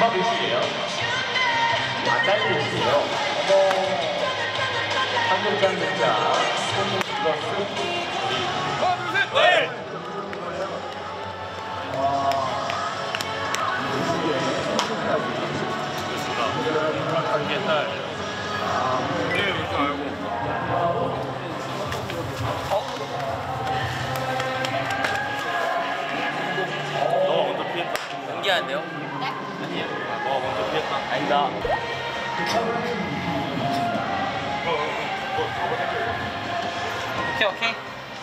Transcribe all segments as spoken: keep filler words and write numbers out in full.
교시예요. 아, 짧은 교시예요. 어머. 한 글자 한 글자. 손을 들었음. 하나, 둘, 셋, 네! 옛날. 네, 이렇게 알고. 어? 너가 먼저 피했다. 연기하는데요? 네? 아니에요. 너가 먼저 피했다. 아니다. 오케이, 오케이.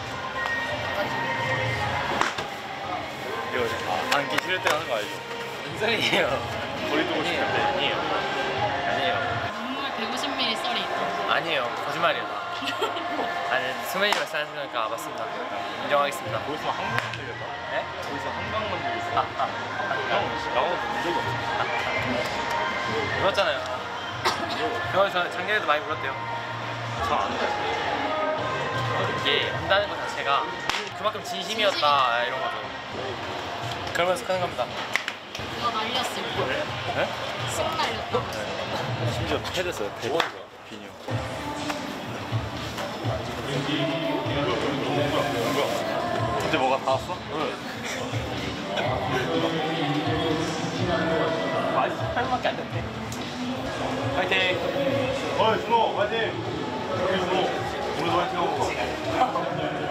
이거 아, 앉기 싫을 때 하는 거 알죠? 무슨 소리예요? 거리 두고 싶을 때 아니에요. 아니에요. 눈물 백오십 밀리리터 썰이 있다. 아니에요. 거짓말이에요. 아니, 수면이 말씀하시니까 맞습니다. 인정하겠습니다. 거기서 한강만 들렸다? 네? 거기서 한강만 들렸어? 아, 아. 형, 나오는 본 적이 없어. 울었잖아요. 저, 저 작년에도 많이 울었대요. 잘안 해. 이게 한다는 것 자체가 그만큼 진심이었다 이런 거죠. 그러면서 하는 겁니다. 그거 날렸을 때. 네? 쓱 날렸다. 심지어 패됐어요. 대박이다. 비뉴. 근데 뭐가 닿았어? 응. 아직 팔 분밖에 안 됐네. 파이팅! 어이 준호 파이팅! 여기 준호 오늘도 파이팅 하고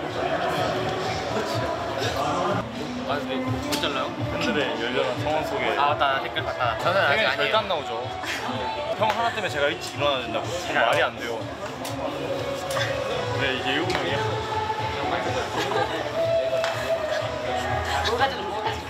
아, 근데 못 잘라요? 팬들의 열렬한 성원 속에 아, 맞다. 나 댓글 봤다. 저는 아직 당연히 아니에요. 절대 안 나오죠. 형 하나 때문에 제가 일찍 일어나야 된다고. 제가요? 말이 안 돼요. 네, 이제 일곱 명이야. 뭘 가지고 뭘 가지고.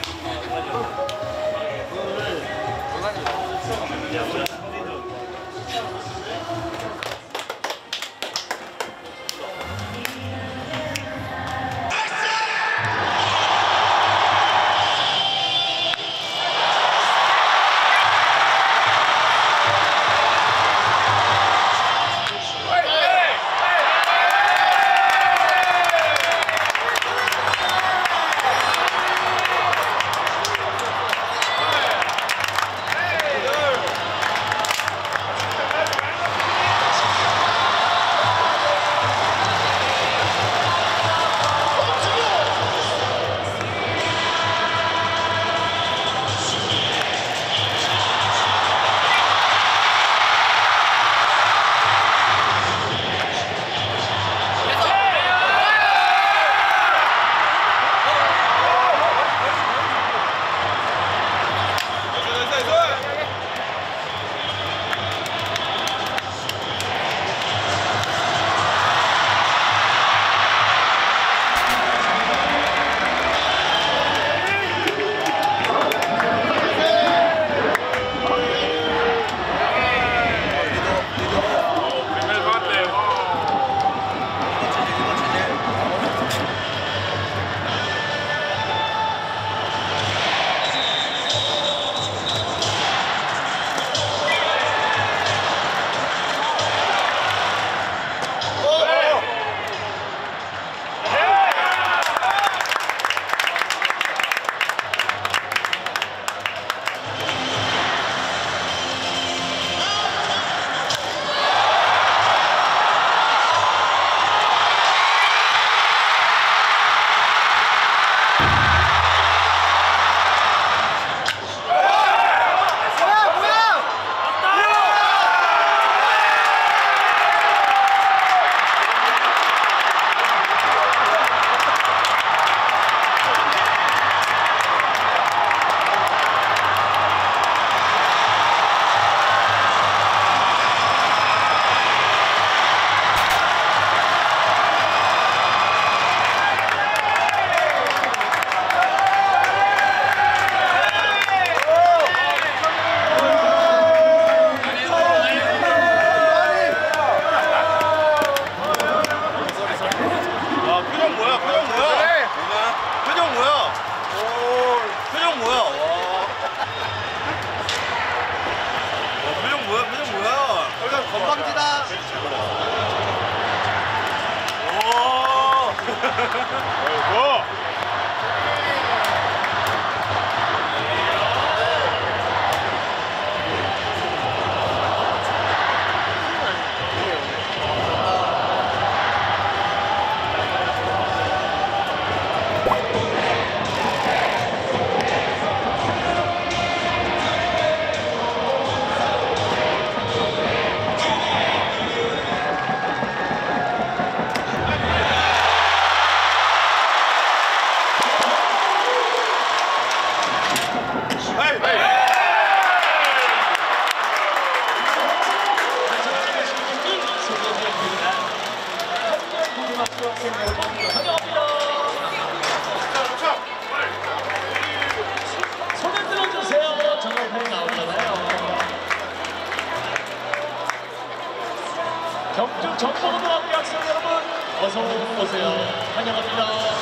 박준 정보고등학교 학생 여러분 어서 오세요. 환영합니다.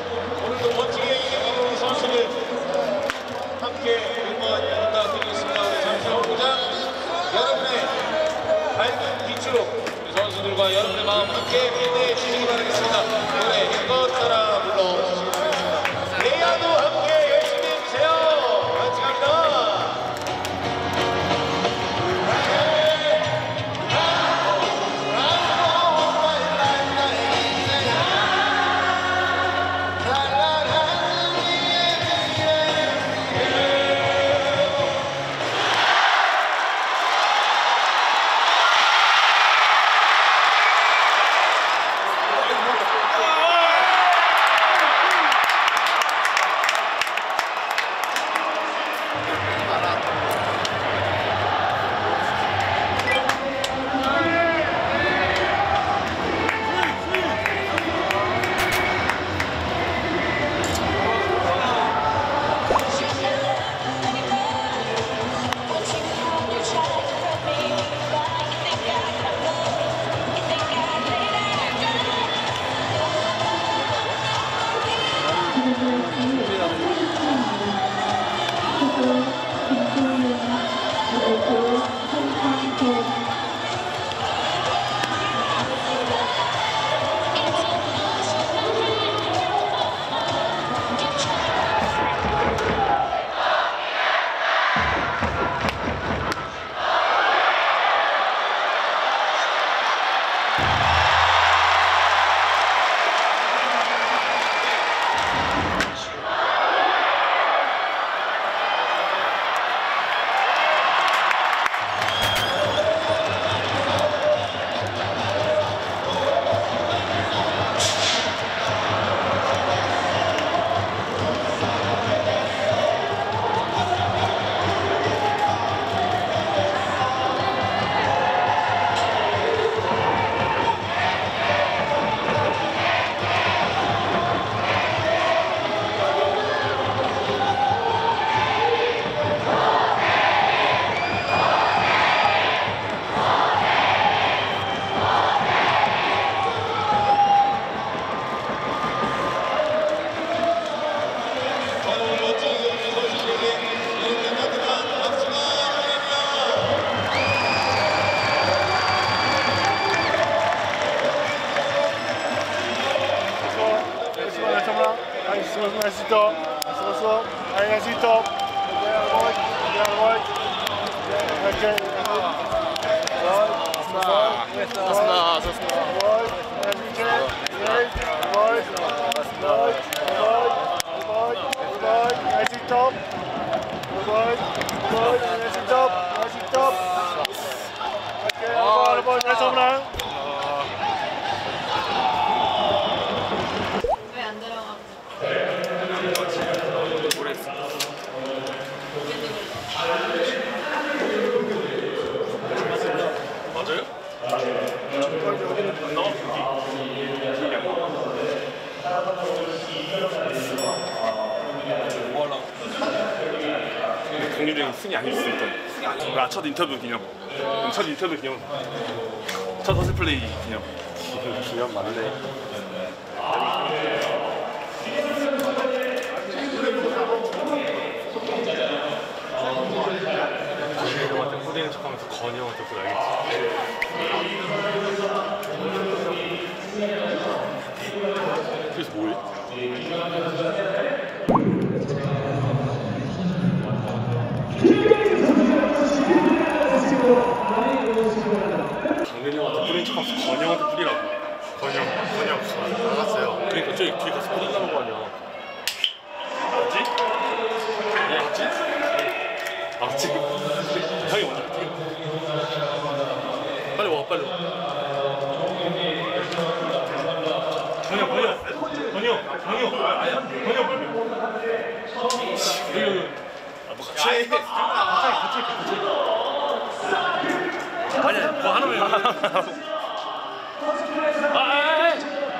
오늘도 멋지게 이기는 선수들 함께 응원 부탁드리겠습니다. 우리 잠시만 부장 여러분의 밝은 빛으로 우리 선수들과 여러분의 마음 함께 빛내 주시기 바라겠습니다. 노래 힘껏 따라 불러주시기 바라겠습니다. 내야도 함께 열심히 해주세요. 같이 갑니다. Necesito, necesito, ahí necesito. 왜 안 들어가? 맞아요? 강유정이 순위 아닐 수 있던. 아, 첫 인터뷰 기념. 첫 인터뷰 기념. 첫 허스 플레이 기념. 기념 맞네. 형한테 후대인 척하면서 건이 형한테 그걸 알겠지. 그래서 뭐해? 당연히 형한테 뿌린 척하면서 건이 형한테 뿌리라고. 건이 형, 건이 형 나갔어요. 그러니까 저기 뒤에 가서 뿌린다는 거 아니야. 맞지? 맞지? 맞지? 형이 먼저 할게. 빨리 와, 빨리 와. 건이 형, 건이 형, 건이 형, 건이 형, 건이 형, 빨리. 여기, 아, 뭐 같이 해. 같이, 같이, 같이. 아니야, 뭐 하나만 해. 아, 아,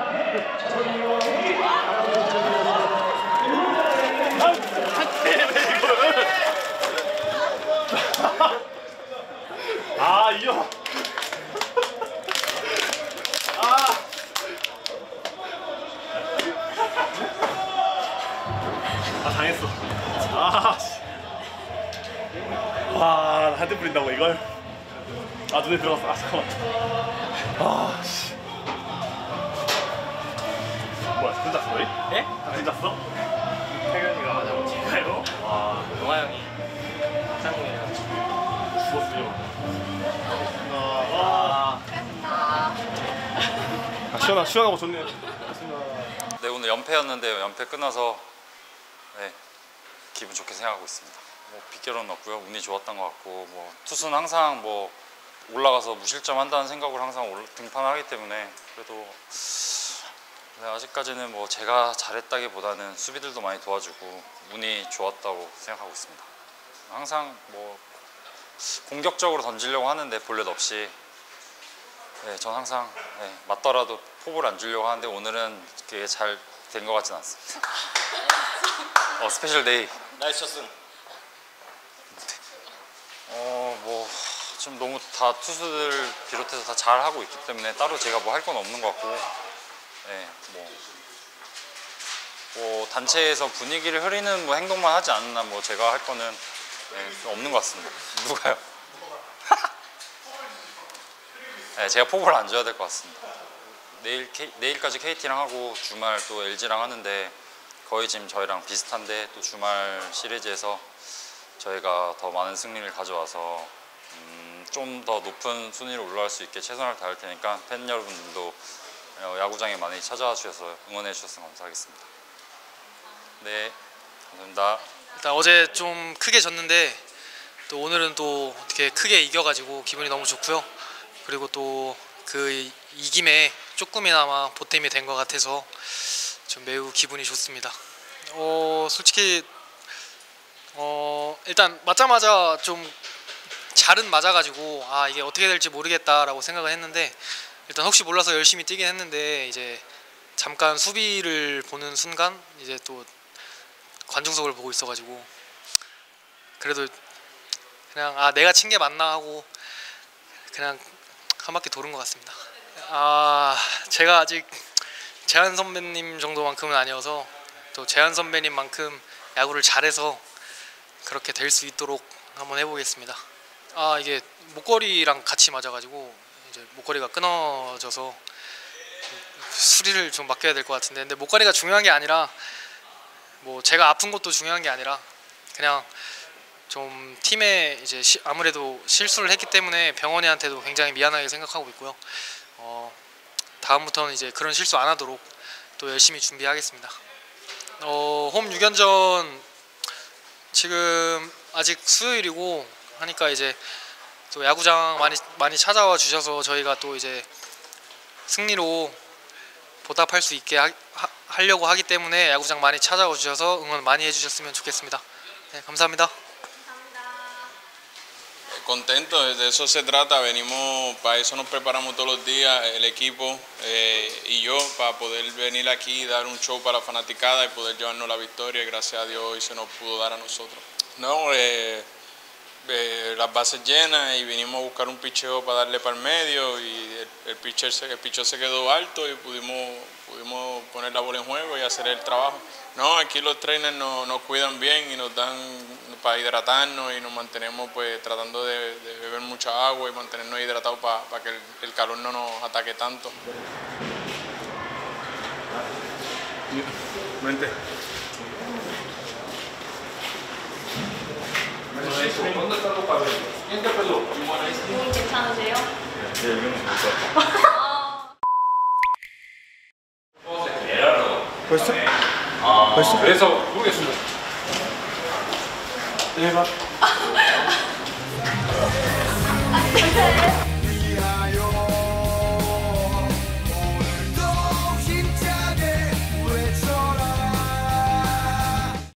아, 이거. 아. 아 당했어. 아 씨. 와, 한 대 뿌린다고 이걸? 아 눈에 들어갔어. 아 잠깐만. 아 씨. 뭐야, 손 잤어 너희? 예? 손 잤어? 태균이가 맞아. 진짜요? 와, 영화 형이 쌍둥이래가지고. 죽었어요. 아, 아 시원하 시원하고 좋네요. 네, 오늘 연패였는데요. 연패 끝나서 네, 기분 좋게 생각하고 있습니다. 뭐 빗결은 없고요. 운이 좋았던 것 같고, 뭐 투수는 항상 뭐 올라가서 무실점 한다는 생각으로 항상 올, 등판을 하기 때문에 그래도 네, 아직까지는 뭐 제가 잘했다기보다는 수비들도 많이 도와주고 운이 좋았다고 생각하고 있습니다. 항상 뭐 공격적으로 던지려고 하는데 볼넷 없이 네, 전 항상 네, 맞더라도 포볼 안 주려고 하는데 오늘은 그게 잘 된 것 같진 않습니다. 어, 스페셜 데이. 나이스 쳤음. 어, 뭐 지금 너무 다 투수들 비롯해서 다 잘 하고 있기 때문에 따로 제가 뭐 할 건 없는 것 같고, 네, 뭐, 뭐 단체에서 분위기를 흐리는 뭐 행동만 하지 않나 뭐 제가 할 거는 네, 없는 것 같습니다. 누가요? 네, 제가 포볼 안 줘야 될 것 같습니다. 내일 K, 내일까지 케이티랑 하고 주말 또 엘지랑 하는데 거의 지금 저희랑 비슷한데 또 주말 시리즈에서 저희가 더 많은 승리를 가져와서 음, 좀 더 높은 순위로 올라갈 수 있게 최선을 다할 테니까 팬 여러분들도 야구장에 많이 찾아와 주셔서 응원해 주셨으면 감사하겠습니다. 네, 감사합니다. 일단 어제 좀 크게 졌는데 또 오늘은 또 어떻게 크게 이겨가지고 기분이 너무 좋고요. 그리고 또 그 이김에 조금이나마 보탬이 된 것 같아서 좀 매우 기분이 좋습니다. 어 솔직히 어 일단 맞자마자 좀 잘은 맞아가지고 아 이게 어떻게 될지 모르겠다라고 생각을 했는데 일단 혹시 몰라서 열심히 뛰긴 했는데 이제 잠깐 수비를 보는 순간 이제 또 관중석을 보고 있어가지고 그래도 그냥 아 내가 친 게 맞나 하고 그냥 한 바퀴 도는 것 같습니다. 아 제가 아직 재한 선배님 정도만큼은 아니어서 또 재한 선배님만큼 야구를 잘해서 그렇게 될 수 있도록 한번 해보겠습니다. 아 이게 목걸이랑 같이 맞아가지고 이제 목걸이가 끊어져서 수리를 좀 맡겨야 될 것 같은데 근데 목걸이가 중요한 게 아니라 뭐 제가 아픈 것도 중요한 게 아니라 그냥 좀 팀에 이제 시, 아무래도 실수를 했기 때문에 병원이한테도 굉장히 미안하게 생각하고 있고요. 어, 다음부터는 이제 그런 실수 안 하도록 또 열심히 준비하겠습니다. 어, 홈 육 연전 지금 아직 수요일이고 하니까 이제 또 야구장 많이 많이 찾아와 주셔서 저희가 또 이제 승리로 보답할 수 있게 하, 하, 하려고 하기 때문에 야구장 많이 찾아와 주셔서 응원 많이 해주셨으면 좋겠습니다. 네, 감사합니다. Contento, de eso se trata, venimos, para eso nos preparamos todos los días, el equipo eh, y yo, para poder venir aquí y dar un show para la fanaticada y poder llevarnos la victoria, y gracias a Dios hoy se nos pudo dar a nosotros. No, eh, eh, las bases llenas y vinimos a buscar un picheo para darle para el medio y el, el, pitcher se, el picheo se quedó alto y pudimos, pudimos poner la bola en juego y hacer el trabajo. No, aquí los trainers nos, nos cuidan bien y nos dan para hidratarnos y nos mantenemos pues tratando de, de beber mucha agua y mantenernos hidratados para, para que el, el calor no nos ataque tanto. mente. 몸 괜찮으세요? 네, 여기는 볼까? 벌써? 아, 벌써? 그래서 모르겠습니다. 네, 맞.